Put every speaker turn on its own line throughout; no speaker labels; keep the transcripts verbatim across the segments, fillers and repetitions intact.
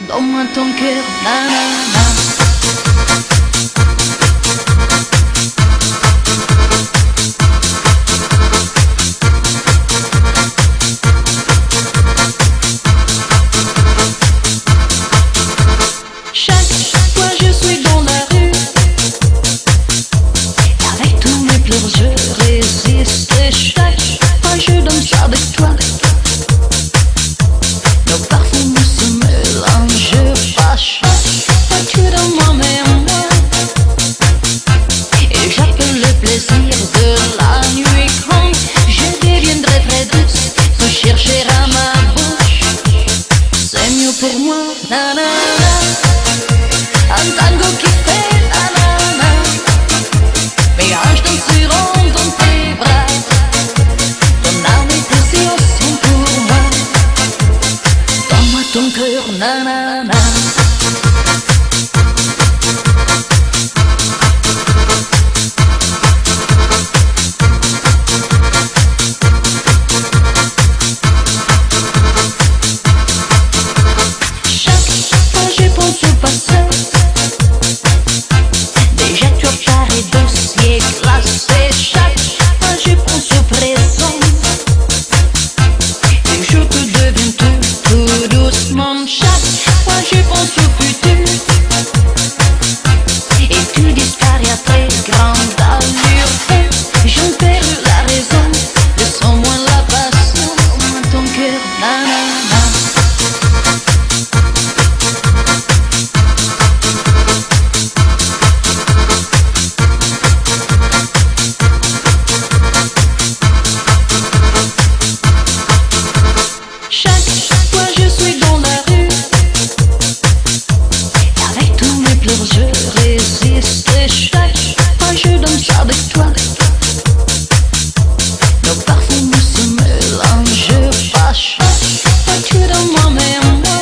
Donne-moi ton cœur, nanana. Chaque fois je suis dans la rue, avec tous mes pleurs je résiste. Et chaque fois je danse avec toi, nos parfums se mélangent pas. Chaque fois tu es dans moi, mais moi, et j'appelle le plaisir de la nuit quand je deviendrai très douce. Tu chercheras ma bouche, c'est mieux pour moi, nanana. Un tango qui fait nanana, mes hanches danseront dans tes bras, ton âme et tes yeux sont pour moi. Donne-moi ton cœur, nanana. Chaque fois je pense au passé, dossier classé. Chaque fois je pense au présent, et je te deviens tout, tout doucement. Chaque fois je pense au futur, et tu disparais après grande allure. J'en perds la raison, laisse-moi la passion. Donne-moi ton cœur, nanana. Chaque fois je suis dans la rue, avec tous mes pleurs je résiste. Et chaque fois je danse avec toi, nos parfums se mélangent pas. Chaque fois tu es dans moi, mais moi,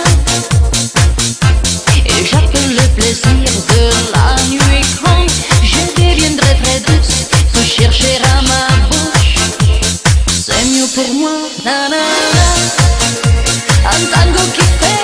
et j'appelle le plaisir de la nuit quand je deviendrai très douce. Tu chercheras ma bouche, c'est mieux pour moi, nanana. Un tango qui fait